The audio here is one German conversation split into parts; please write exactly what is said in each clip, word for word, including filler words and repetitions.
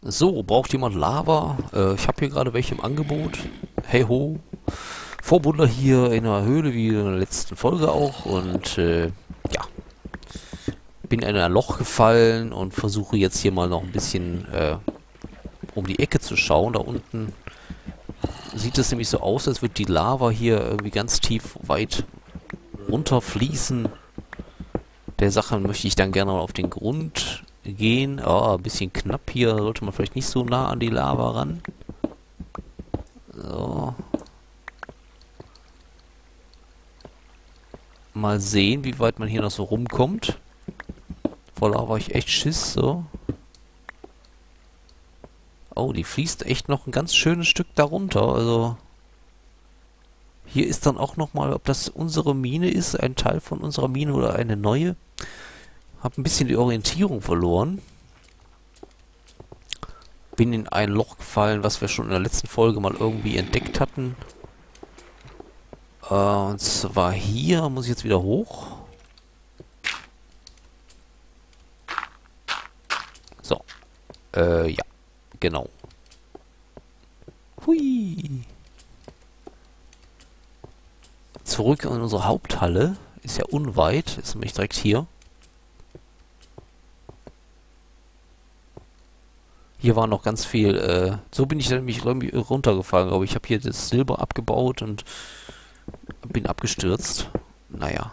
So, braucht jemand Lava? Äh, ich habe hier gerade welche im Angebot. Hey ho. Vorbuddler hier in der Höhle, wie in der letzten Folge auch. Und äh, ja, bin in ein Loch gefallen und versuche jetzt hier mal noch ein bisschen äh, um die Ecke zu schauen. Da unten sieht es nämlich so aus, als würde die Lava hier irgendwie ganz tief weit runterfließen. Der Sache möchte ich dann gerne mal auf den Grund gehen. Oh, ein bisschen knapp hier. Sollte man vielleicht nicht so nah an die Lava ran. So. Mal sehen, wie weit man hier noch so rumkommt. Vor Lava habe ich echt Schiss, so. Oh, die fließt echt noch ein ganz schönes Stück darunter. Also hier ist dann auch nochmal, ob das unsere Mine ist, ein Teil von unserer Mine oder eine neue. Hab ein bisschen die Orientierung verloren. Bin in ein Loch gefallen, was wir schon in der letzten Folge mal irgendwie entdeckt hatten. Äh, und zwar hier, muss ich jetzt wieder hoch. So. Äh, ja. Genau. Hui. Zurück in unsere Haupthalle. Ist ja unweit. Ist nämlich direkt hier. Hier war noch ganz viel, äh, so bin ich nämlich irgendwie runtergefallen, glaube ich. Ich habe hier das Silber abgebaut und bin abgestürzt. Naja.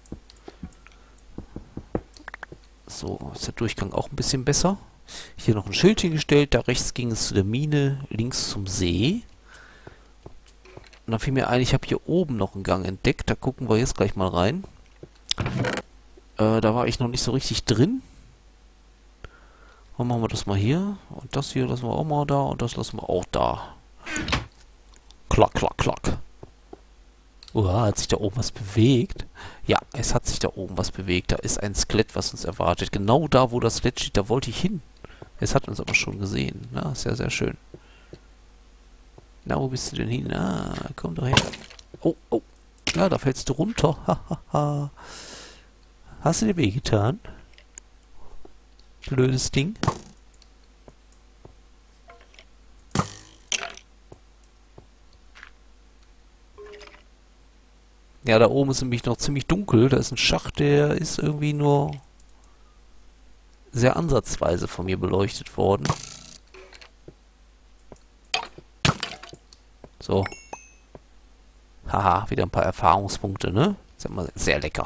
So, ist der Durchgang auch ein bisschen besser. Hier noch ein Schild hingestellt, da rechts ging es zu der Mine, links zum See. Und dann fiel mir ein, ich habe hier oben noch einen Gang entdeckt, da gucken wir jetzt gleich mal rein. Äh, da war ich noch nicht so richtig drin. Dann machen wir das mal hier. Und das hier lassen wir auch mal da. Und das lassen wir auch da. Klack, klack, klack. Uah, hat sich da oben was bewegt? Ja, es hat sich da oben was bewegt. Da ist ein Skelett, was uns erwartet. Genau da, wo das Skelett steht, da wollte ich hin. Es hat uns aber schon gesehen. Na, sehr, sehr schön. Na, wo bist du denn hin? Ah, komm doch her. Oh, oh. Ja, da fällst du runter. Hahaha. Hast du dir wehgetan? Blödes Ding. Ja, da oben ist nämlich noch ziemlich dunkel. Da ist ein Schacht, der ist irgendwie nur sehr ansatzweise von mir beleuchtet worden. So. Haha, wieder ein paar Erfahrungspunkte, ne? Ist ja mal sehr lecker.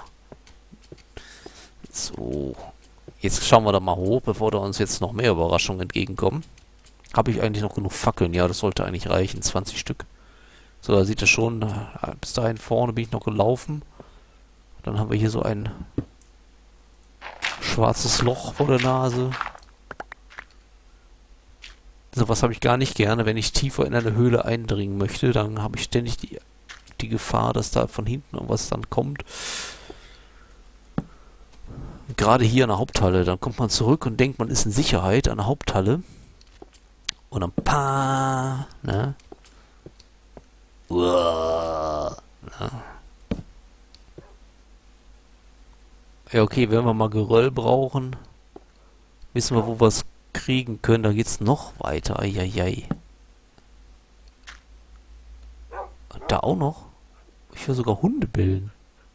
So. Jetzt schauen wir da mal hoch, bevor da uns jetzt noch mehr Überraschungen entgegenkommen. Habe ich eigentlich noch genug Fackeln? Ja, das sollte eigentlich reichen. zwanzig Stück. So, da sieht es schon. Bis dahin vorne bin ich noch gelaufen. Dann haben wir hier so ein schwarzes Loch vor der Nase. Sowas habe ich gar nicht gerne. Wenn ich tiefer in eine Höhle eindringen möchte, dann habe ich ständig die, die Gefahr, dass da von hinten irgendwas dann kommt. Gerade hier in der Haupthalle, dann kommt man zurück und denkt, man ist in Sicherheit an der Haupthalle. Und dann pa, ne? Uah, ne? Ja, okay, wenn wir mal Geröll brauchen, wissen wir, wo wir es kriegen können. Da geht's noch weiter. Eieiei. Und da auch noch? Ich höre sogar Hunde bellen.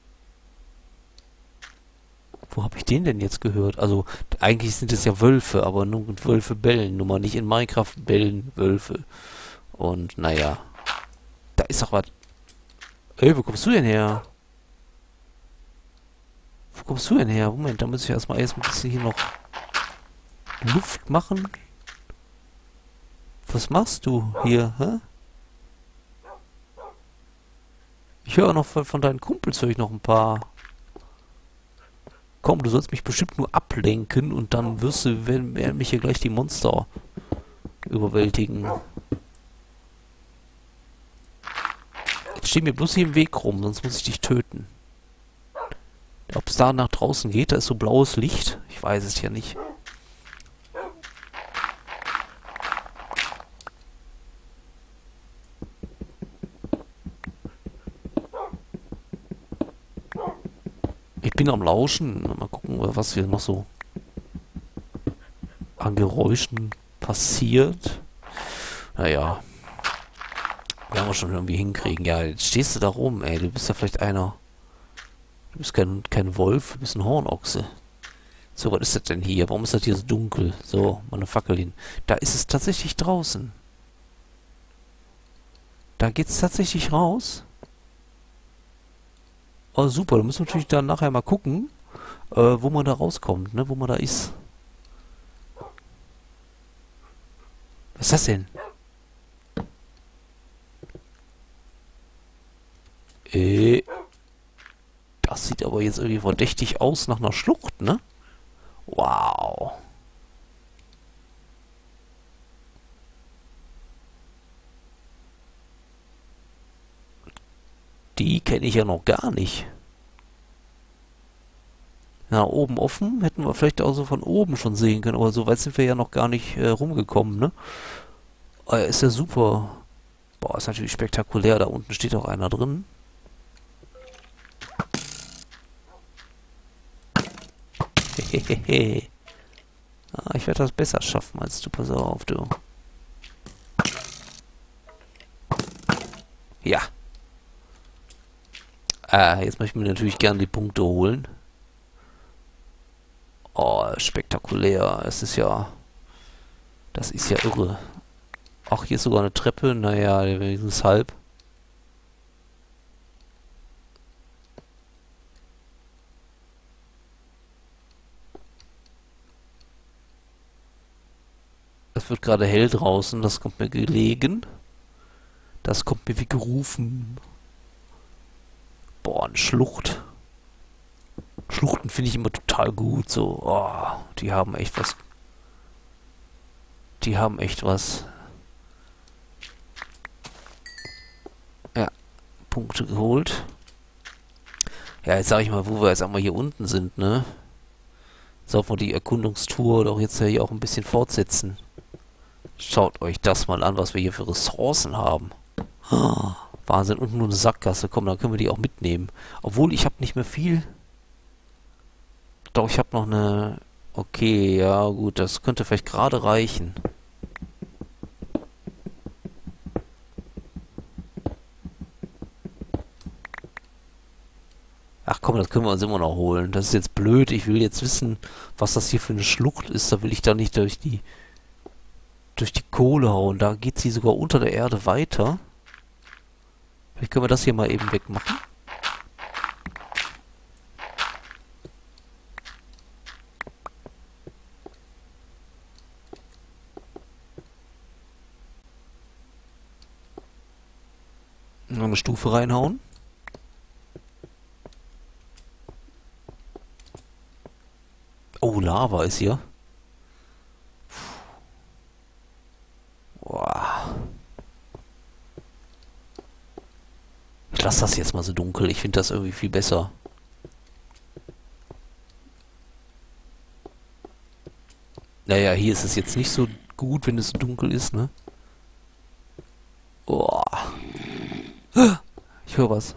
Wo habe ich den denn jetzt gehört? Also, eigentlich sind es ja Wölfe, aber nur Wölfe bellen. Nur mal nicht in Minecraft bellen Wölfe. Und, naja. Da ist doch was. Ey, wo kommst du denn her? Wo kommst du denn her? Moment, da muss ich erstmal erst ein bisschen hier noch Luft machen. Was machst du hier, hä? Ich höre noch von, von deinen Kumpels höre ich noch ein paar. Komm, du sollst mich bestimmt nur ablenken und dann wirst du, werden, werden mich hier gleich die Monster überwältigen. Jetzt steh mir bloß hier im Weg rum, sonst muss ich dich töten. Ob es da nach draußen geht, da ist so blaues Licht. Ich weiß es ja nicht. Ich bin am Lauschen. Mal gucken, was wir noch so an Geräuschen passiert. Naja. Werden wir schon irgendwie hinkriegen. Ja, jetzt stehst du da rum, ey. Du bist ja vielleicht einer. Du bist kein, kein Wolf, du bist ein Hornochse. So, was ist das denn hier? Warum ist das hier so dunkel? So, mal eine Fackel hin. Da ist es tatsächlich draußen. Da geht's tatsächlich raus. Oh, super. Da müssen wir natürlich dann nachher mal gucken, äh, wo man da rauskommt, ne? Wo man da ist. Was ist das denn? Äh. Das sieht aber jetzt irgendwie verdächtig aus nach einer Schlucht, ne? Wow. Die kenne ich ja noch gar nicht. Ja, oben offen hätten wir vielleicht auch so von oben schon sehen können, aber so weit sind wir ja noch gar nicht äh, rumgekommen, ne? Äh, ist ja super. Boah, ist natürlich spektakulär. Da unten steht auch einer drin. Hehehe. Ah, ich werde das besser schaffen als du. Pass auf, du. Ja. Ah, jetzt möchte ich mir natürlich gerne die Punkte holen. Oh, spektakulär. Es ist ja... Das ist ja irre. Ach, hier ist sogar eine Treppe. Naja, wenigstens halb. Es wird gerade hell draußen. Das kommt mir gelegen. Das kommt mir wie gerufen. Boah, eine Schlucht. Schluchten finde ich immer total gut. So, oh, die haben echt was. Die haben echt was. Ja, Punkte geholt. Ja, jetzt sage ich mal, wo wir jetzt einmal hier unten sind, ne? Sollten wir die Erkundungstour doch jetzt ja hier auch ein bisschen fortsetzen. Schaut euch das mal an, was wir hier für Ressourcen haben. Oh, Wahnsinn, und nur eine Sackgasse. Komm, dann können wir die auch mitnehmen. Obwohl, ich habe nicht mehr viel. Doch, ich habe noch eine... Okay, ja gut, das könnte vielleicht gerade reichen. Ach komm, das können wir uns immer noch holen. Das ist jetzt blöd. Ich will jetzt wissen, was das hier für eine Schlucht ist. Da will ich da nicht durch die... durch die Kohle hauen. Da geht sie sogar unter der Erde weiter. Vielleicht können wir das hier mal eben wegmachen. Noch eine Stufe reinhauen. Oh, Lava ist hier. Boah. Ich lasse das jetzt mal so dunkel. Ich finde das irgendwie viel besser. Naja, hier ist es jetzt nicht so gut, wenn es so dunkel ist, ne? Boah. Ich höre was.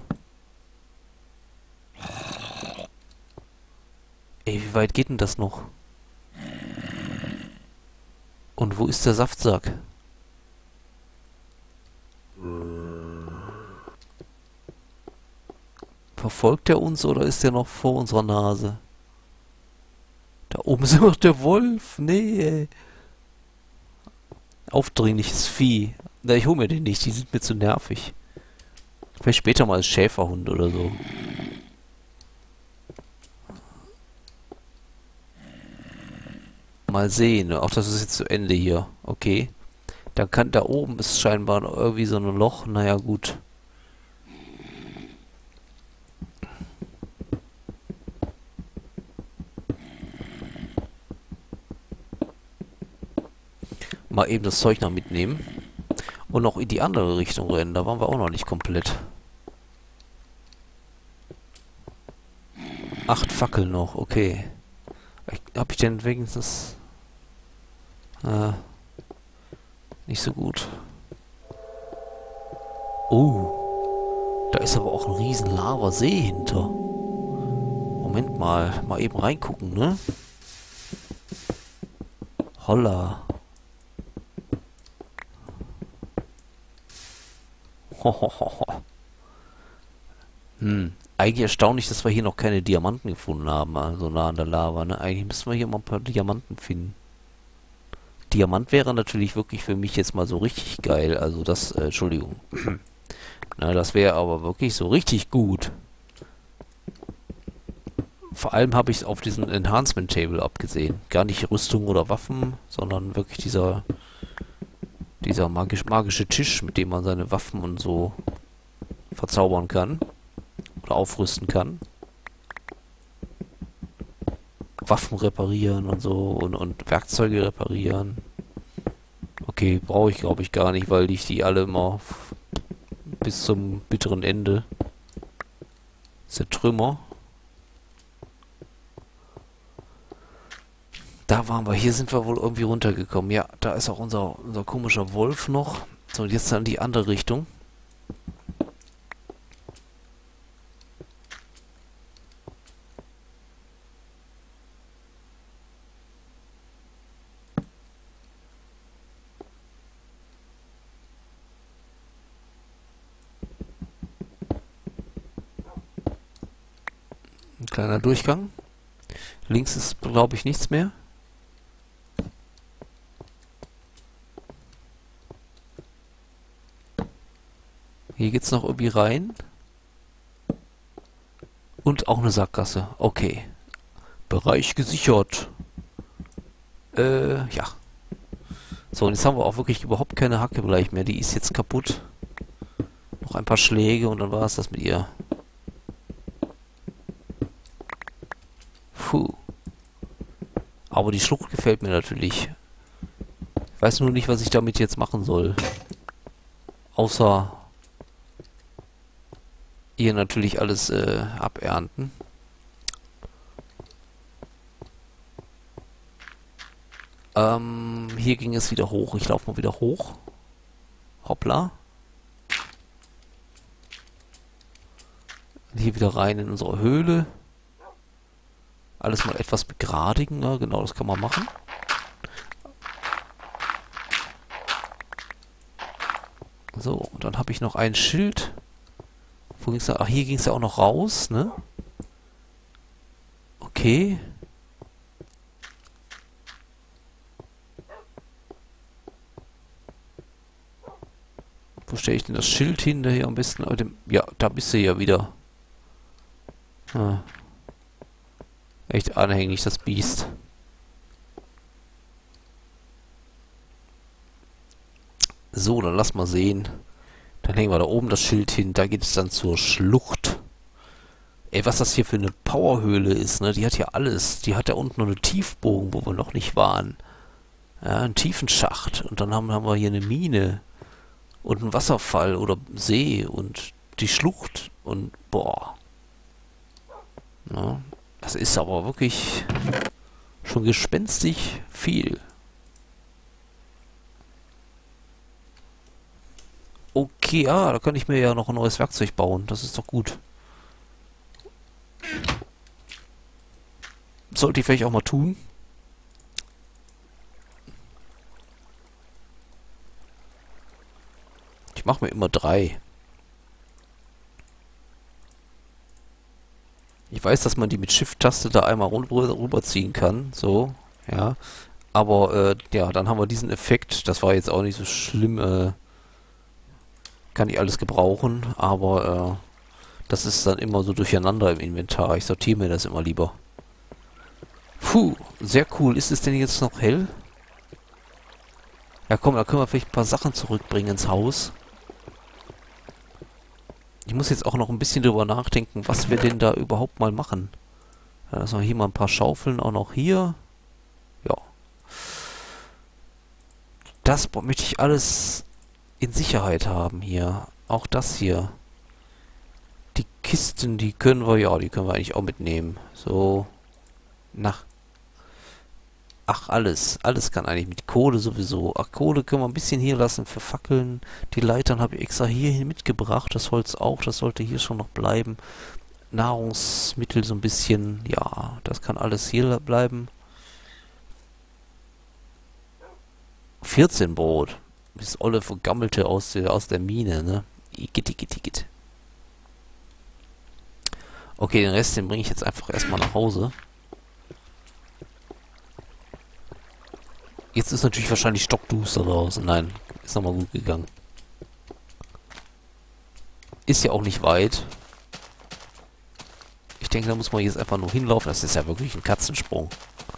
Ey, wie weit geht denn das noch? Und wo ist der Saftsack? Verfolgt er uns oder ist er noch vor unserer Nase? Da oben ist noch der Wolf. Nee, ey. Aufdringliches Vieh. Na, ich hole mir den nicht. Die sind mir zu nervig. Vielleicht später mal als Schäferhund oder so. Mal sehen. Auch das ist jetzt zu Ende hier. Okay. Dann kann, da oben ist scheinbar irgendwie so ein Loch. Naja, gut. Mal eben das Zeug noch mitnehmen. Und noch in die andere Richtung rennen. Da waren wir auch noch nicht komplett. Acht Fackeln noch. Okay. Hab ich denn wenigstens... Äh, nicht so gut. Oh. Da ist aber auch ein riesen Lavasee hinter. Moment mal. Mal eben reingucken, ne? Holla. Hm. Eigentlich erstaunlich, dass wir hier noch keine Diamanten gefunden haben, also nah an der Lava, ne? Eigentlich müssen wir hier mal ein paar Diamanten finden. Diamant wäre natürlich wirklich für mich jetzt mal so richtig geil. Also das, äh, Entschuldigung. Na, das wäre aber wirklich so richtig gut. Vor allem habe ich es auf diesen Enhancement Table abgesehen. Gar nicht Rüstung oder Waffen, sondern wirklich dieser dieser magisch, magische Tisch, mit dem man seine Waffen und so verzaubern kann. Oder aufrüsten kann. Waffen reparieren und so und, und Werkzeuge reparieren. Okay, brauche ich glaube ich gar nicht, weil ich die alle immer bis zum bitteren Ende zertrümmer. Da waren wir, hier sind wir wohl irgendwie runtergekommen. Ja, da ist auch unser, unser komischer Wolf noch. So, und jetzt dann die andere Richtung. Ein kleiner Durchgang. Links ist, glaube ich, nichts mehr. Hier geht's noch irgendwie rein. Und auch eine Sackgasse. Okay. Bereich gesichert. Äh, ja. So, und jetzt haben wir auch wirklich überhaupt keine Hacke gleich mehr. Die ist jetzt kaputt. Noch ein paar Schläge und dann war es das mit ihr. Puh. Aber die Schlucht gefällt mir natürlich. Ich weiß nur nicht, was ich damit jetzt machen soll. Außer hier natürlich alles äh, abernten. Ähm, hier ging es wieder hoch. Ich laufe mal wieder hoch. Hoppla. Hier wieder rein in unsere Höhle. Alles mal etwas begradigen. Ja, genau, das kann man machen. So, und dann habe ich noch ein Schild. Wo ging's da? Ach, hier ging es ja auch noch raus, ne? Okay. Wo stelle ich denn das Schild hin? Da hier am besten. Ja, da bist du ja wieder. Ah. Echt anhänglich, das Biest. So, dann lass mal sehen. Dann hängen wir da oben das Schild hin. Da geht es dann zur Schlucht. Ey, was das hier für eine Powerhöhle ist, ne? Die hat ja alles. Die hat da unten noch eine Tiefbogen, wo wir noch nicht waren. Ja, einen tiefen Schacht. Und dann haben, haben wir hier eine Mine. Und einen Wasserfall oder See. Und die Schlucht. Und boah. Ja, das ist aber wirklich schon gespenstig viel. Okay, ah, da kann ich mir ja noch ein neues Werkzeug bauen. Das ist doch gut. Sollte ich vielleicht auch mal tun. Ich mache mir immer drei. Ich weiß, dass man die mit Shift-Taste da einmal rüber, rüberziehen kann. So, ja. Aber, äh, ja, dann haben wir diesen Effekt. Das war jetzt auch nicht so schlimm. Äh, kann ich alles gebrauchen. Aber, äh, das ist dann immer so durcheinander im Inventar. Ich sortiere mir das immer lieber. Puh, sehr cool. Ist es denn jetzt noch hell? Ja, komm, da können wir vielleicht ein paar Sachen zurückbringen ins Haus. Ich muss jetzt auch noch ein bisschen drüber nachdenken, was wir denn da überhaupt mal machen. Ja, lassen wir hier mal ein paar Schaufeln, auch noch hier. Ja. Das möchte ich alles in Sicherheit haben hier. Auch das hier. Die Kisten, die können wir, ja, die können wir eigentlich auch mitnehmen. So. Na. Ach, alles. Alles kann eigentlich mit Kohle sowieso. Ach, Kohle können wir ein bisschen hier lassen für Fackeln. Die Leitern habe ich extra hierhin mitgebracht. Das Holz auch. Das sollte hier schon noch bleiben. Nahrungsmittel so ein bisschen. Ja, das kann alles hier bleiben. vierzehn Brot. Das olle Vergammelte aus der, aus der Mine, ne? Igitt, igitt, igitt. Okay, den Rest, den bringe ich jetzt einfach erstmal nach Hause. Jetzt ist natürlich wahrscheinlich stockduster draußen. Nein, ist nochmal gut gegangen. Ist ja auch nicht weit. Ich denke, da muss man jetzt einfach nur hinlaufen. Das ist ja wirklich ein Katzensprung.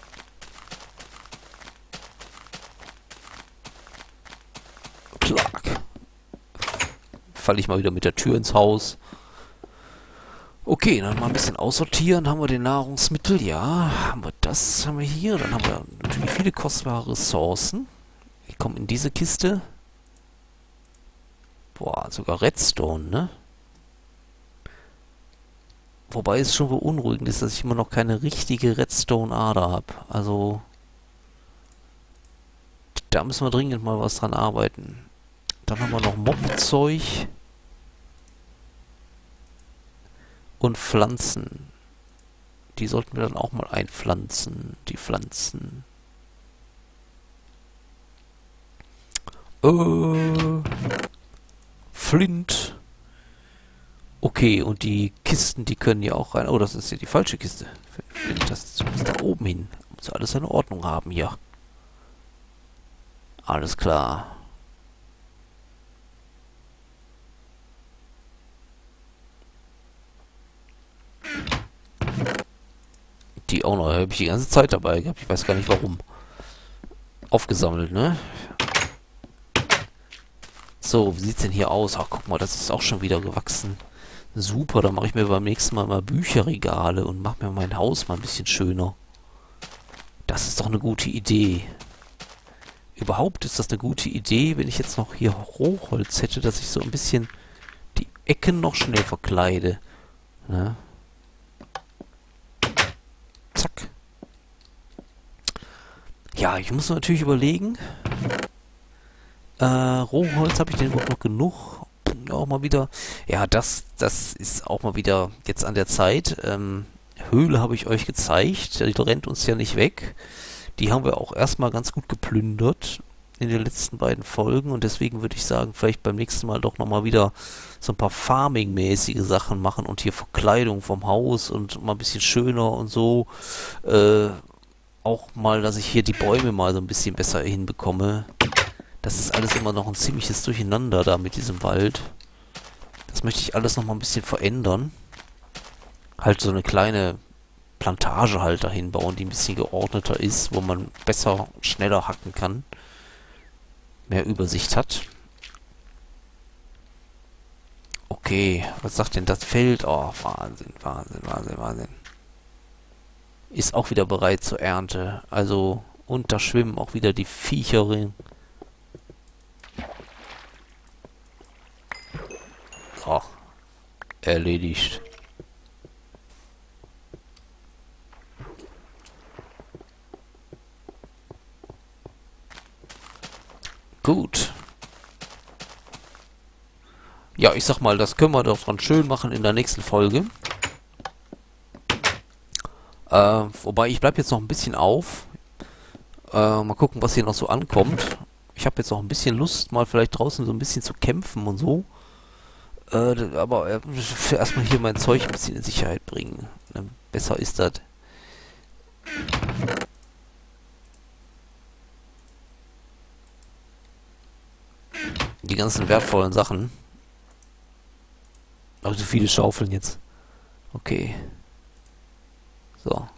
Klack. Falle ich mal wieder mit der Tür ins Haus. Okay, dann mal ein bisschen aussortieren. Haben wir den Nahrungsmittel? Ja. Haben wir das? Haben wir hier? Dann haben wir natürlich viele kostbare Ressourcen. Die kommen in diese Kiste. Boah, sogar Redstone, ne? Wobei es schon beunruhigend ist, dass ich immer noch keine richtige Redstone-Ader habe. Also, da müssen wir dringend mal was dran arbeiten. Dann haben wir noch Mob-Zeug. Und Pflanzen. Die sollten wir dann auch mal einpflanzen. Die Pflanzen. Äh, Flint. Okay, und die Kisten, die können ja auch rein. Oh, das ist ja die falsche Kiste. Das muss da oben hin. Muss alles seine Ordnung haben hier. Alles klar. Die auch noch. Habe ich die ganze Zeit dabei gehabt. Ich weiß gar nicht warum. Aufgesammelt, ne? So, wie sieht's denn hier aus? Ach, guck mal, das ist auch schon wieder gewachsen. Super, dann mache ich mir beim nächsten Mal mal Bücherregale und mache mir mein Haus mal ein bisschen schöner. Das ist doch eine gute Idee. Überhaupt ist das eine gute Idee, wenn ich jetzt noch hier Rohholz hätte, dass ich so ein bisschen die Ecken noch schnell verkleide. Ne? Zack. Ja, ich muss natürlich überlegen. Äh, Rohholz, habe ich denn überhaupt noch genug? Auch mal wieder. Ja, das, das ist auch mal wieder jetzt an der Zeit. Ähm, Höhle habe ich euch gezeigt. Die rennt uns ja nicht weg. Die haben wir auch erstmal ganz gut geplündert in den letzten beiden Folgen. Und deswegen würde ich sagen, vielleicht beim nächsten Mal doch nochmal wieder so ein paar Farming-mäßige Sachen machen und hier Verkleidung vom Haus und mal ein bisschen schöner und so. Äh, auch mal, dass ich hier die Bäume mal so ein bisschen besser hinbekomme. Das ist alles immer noch ein ziemliches Durcheinander da mit diesem Wald. Das möchte ich alles noch mal ein bisschen verändern. Halt so eine kleine Plantage halt dahin bauen, die ein bisschen geordneter ist, wo man besser, schneller hacken kann. Mehr Übersicht hat. Okay, was sagt denn das Feld? Oh, Wahnsinn, Wahnsinn, Wahnsinn, Wahnsinn. Ist auch wieder bereit zur Ernte. Also, und da schwimmen auch wieder die Viecherin. Oh, erledigt. Gut. Ja, ich sag mal, das können wir doch dran schön machen in der nächsten Folge. Äh, wobei, ich bleib jetzt noch ein bisschen auf. Äh, mal gucken, was hier noch so ankommt. Ich habe jetzt noch ein bisschen Lust, mal vielleicht draußen so ein bisschen zu kämpfen und so. Äh, aber äh, erstmal hier mein Zeug ein bisschen in Sicherheit bringen. Ne? Besser ist das. Die ganzen wertvollen Sachen. Aber so viele Schaufeln jetzt. Okay. So.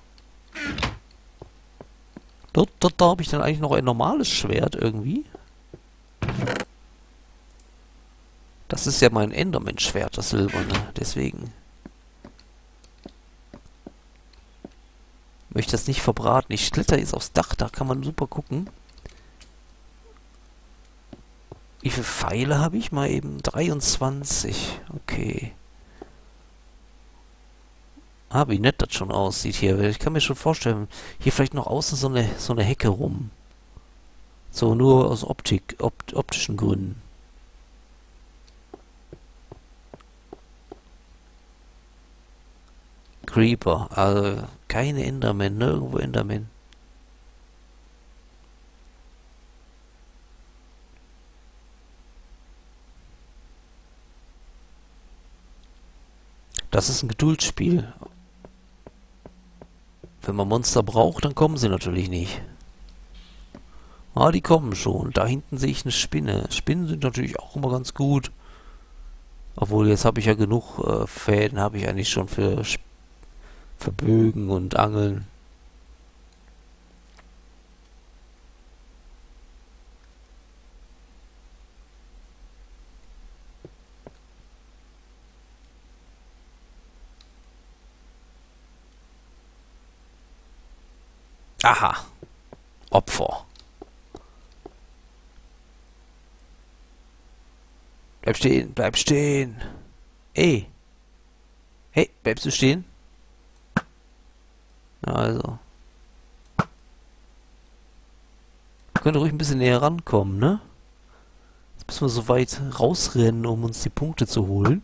Dort, dort da habe ich dann eigentlich noch ein normales Schwert irgendwie. Das ist ja mein Enderman-Schwert, das silberne. Deswegen möchte ich das nicht verbraten. Ich kletter jetzt aufs Dach, da kann man super gucken. Wie viele Pfeile habe ich? Mal eben dreiundzwanzig. Okay. Ah, wie nett das schon aussieht hier. Ich kann mir schon vorstellen, hier vielleicht noch außen so eine, so eine Hecke rum. So, nur aus Optik, opt, optischen Gründen. Creeper. Also, keine Enderman, nirgendwo Enderman. Das ist ein Geduldsspiel. Wenn man Monster braucht, dann kommen sie natürlich nicht. Ah, die kommen schon. Da hinten sehe ich eine Spinne. Spinnen sind natürlich auch immer ganz gut. Obwohl, jetzt habe ich ja genug äh, Fäden, habe ich eigentlich schon für, für Bögen und Angeln. Aha. Opfer. Bleib stehen, bleib stehen. Ey. Hey, bleibst du stehen? Na also. Könnte ruhig ein bisschen näher rankommen, ne? Jetzt müssen wir so weit rausrennen, um uns die Punkte zu holen.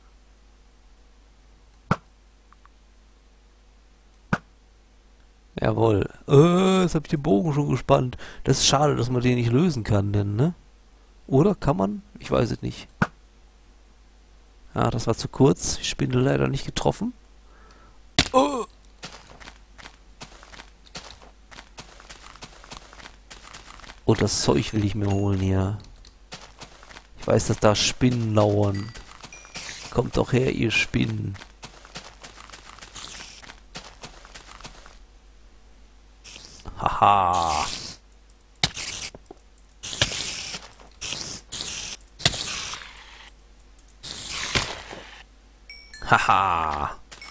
Jawohl. Äh, jetzt hab ich den Bogen schon gespannt. Das ist schade, dass man den nicht lösen kann, denn, ne? Oder kann man? Ich weiß es nicht. Ja, das war zu kurz. Ich bin leider nicht getroffen. Oh. Und das Zeug will ich mir holen hier. Ich weiß, dass da Spinnen lauern. Kommt doch her, ihr Spinnen. Haha. Haha.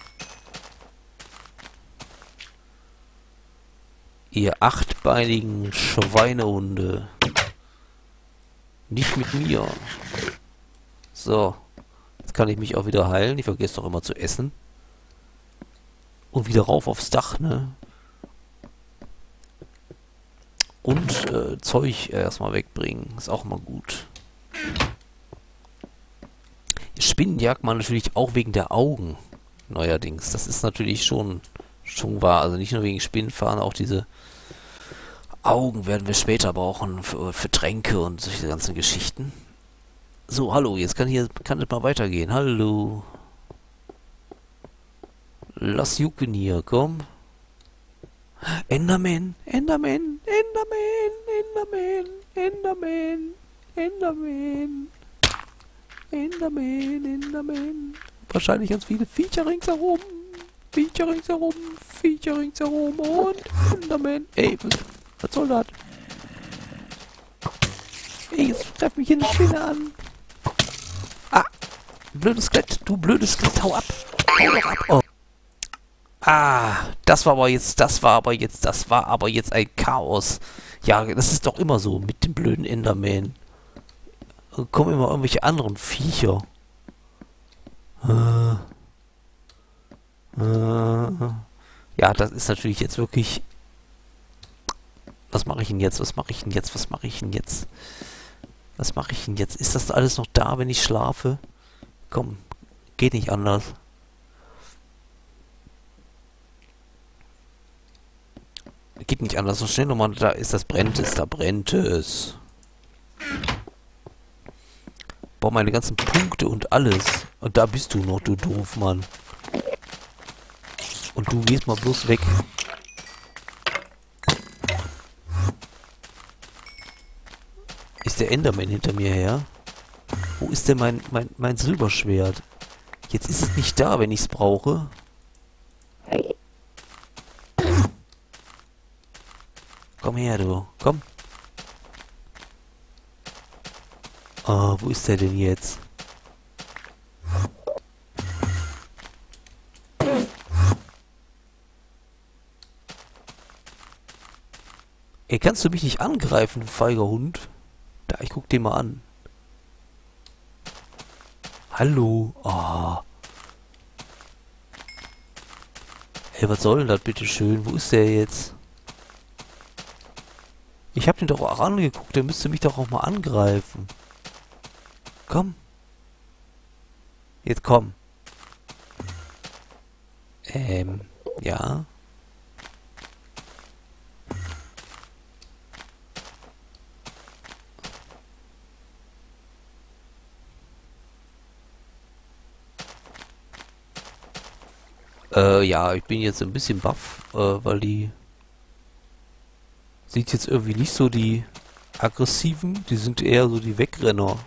Ihr achtbeinigen Schweinehunde. Nicht mit mir. So. Jetzt kann ich mich auch wieder heilen. Ich vergesse doch immer zu essen. Und wieder rauf aufs Dach, ne? Und äh, Zeug erstmal wegbringen. Ist auch mal gut. Spinnen jagt man natürlich auch wegen der Augen. Neuerdings. Das ist natürlich schon, schon wahr. Also nicht nur wegen Spinnenfahren, auch diese Augen werden wir später brauchen für, für Tränke und solche ganzen Geschichten. So, hallo, jetzt kann hier kann es mal weitergehen. Hallo. Lass jucken hier, komm. Enderman, Enderman, Enderman, Enderman, Enderman, Enderman, Enderman, Enderman. Wahrscheinlich ganz viele Viecher ringsherum. Viecher ringsherum, Viecher ringsherum und Enderman. Ey, was, was soll das? Ey, jetzt treff mich hier eine Spinne an. Ah, blödes Skelett, du blödes Skelett, hau ab. Hau doch ab. Oh. Ah, das war aber jetzt, das war aber jetzt, das war aber jetzt ein Chaos. Ja, das ist doch immer so mit dem blöden Enderman. Da kommen immer irgendwelche anderen Viecher. Äh, äh, ja, das ist natürlich jetzt wirklich... Was mache ich denn jetzt? Was mache ich denn jetzt? Was mache ich denn jetzt? Was mache ich denn jetzt? Ist das alles noch da, wenn ich schlafe? Komm, geht nicht anders. Geht nicht anders. So schnell nochmal, da ist das, brennt es, da brennt es. Boah, meine ganzen Punkte und alles. Und da bist du noch, du doof, Mann. Und du gehst mal bloß weg. Ist der Enderman hinter mir her? Wo ist denn mein, mein, mein Silberschwert? Jetzt ist es nicht da, wenn ich es brauche. Komm her, du. Komm. Ah, wo ist der denn jetzt? Ey, kannst du mich nicht angreifen, du feiger Hund? Da, ich guck den mal an. Hallo. Ah. Ey, was soll denn das bitte schön? Wo ist der jetzt? Ich hab den doch auch angeguckt, der müsste mich doch auch mal angreifen. Komm. Jetzt komm. Ähm, ja. Äh, ja, ich bin jetzt ein bisschen baff, äh, weil die sieht jetzt irgendwie nicht so die aggressiven, die sind eher so die Wegrenner.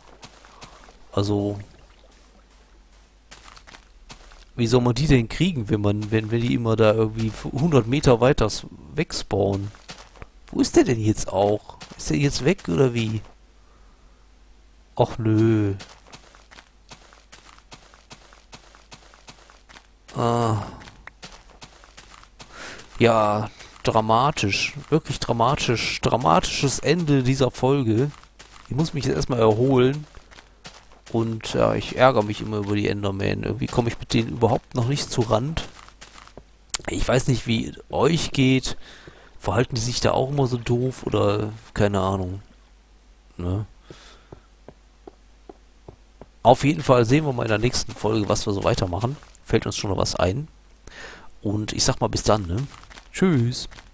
Also, wie soll man die denn kriegen, wenn man, wenn, wenn die immer da irgendwie hundert Meter weiter s- wegspawnen? Wo ist der denn jetzt auch? Ist der jetzt weg oder wie? Och nö. Ah, ja, dramatisch. Wirklich dramatisch. Dramatisches Ende dieser Folge. Ich muss mich jetzt erstmal erholen. Und ja, ich ärgere mich immer über die Endermen. Irgendwie komme ich mit denen überhaupt noch nicht zu Rand. Ich weiß nicht, wie euch geht. Verhalten die sich da auch immer so doof oder keine Ahnung. Ne? Auf jeden Fall sehen wir mal in der nächsten Folge, was wir so weitermachen. Fällt uns schon noch was ein. Und ich sag mal bis dann, ne? Tschüss.